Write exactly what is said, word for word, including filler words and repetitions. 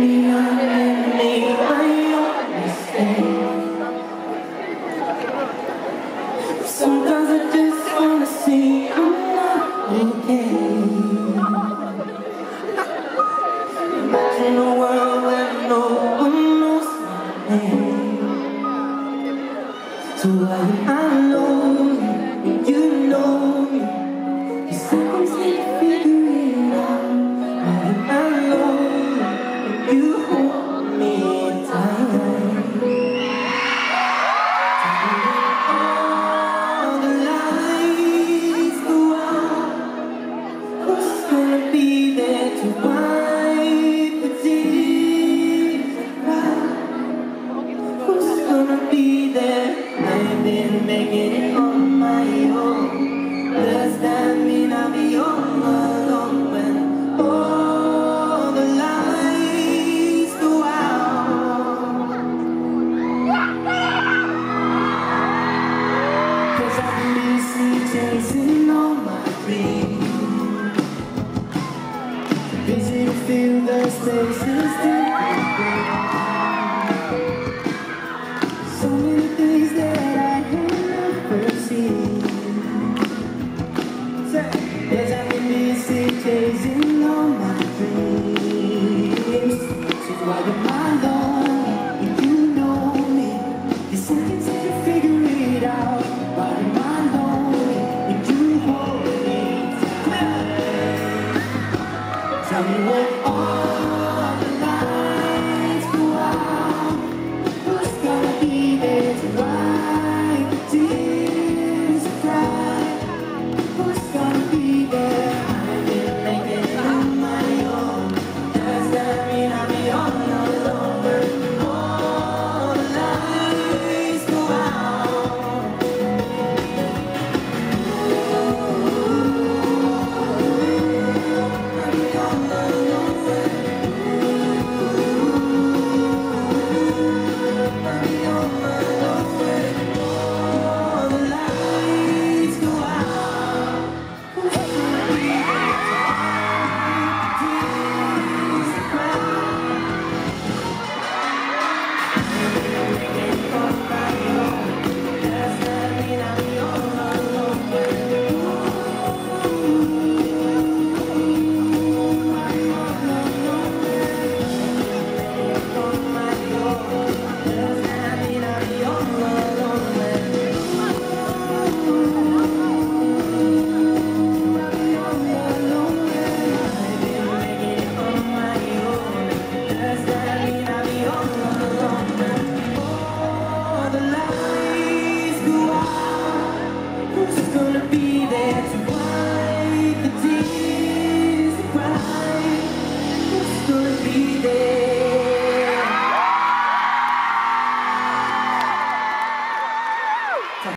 me up and make my own mistakes. Sometimes I just wanna say I'm not okay. Imagine a world where no one knows my name. So why am I lonely when you know me? You sometimes need to figure it out. Why am I lonely when you hold me tight? All the lights go out. Who's gonna be there to wipe the tears right? Who's gonna be there? I've been making it on my own. Does that mean I'll be all alone when all the lights go out? 'Cause I've been busy chasing all my dreams, busy to fill the spaces.